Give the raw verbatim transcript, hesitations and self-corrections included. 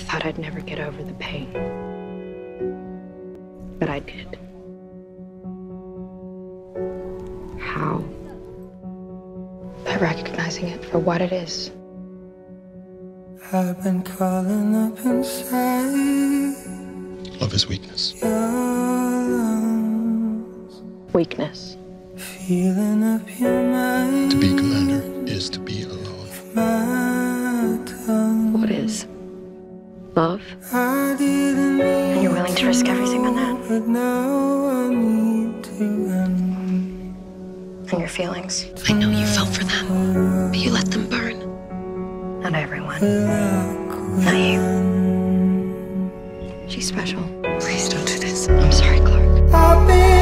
thought I'd never get over the pain. But I did. How? By recognizing it for what it is. I've been calling up inside. Love is weakness. Weakness. Feeling up your mind. To be commander is to be alone. What is? Love? I didn't And you're willing to risk everything on that? but now I need to run. And your feelings? I know you fell for them, but you let them burn. Not everyone. Not you. She's special. Please don't do this. I'm sorry, Clark. I've been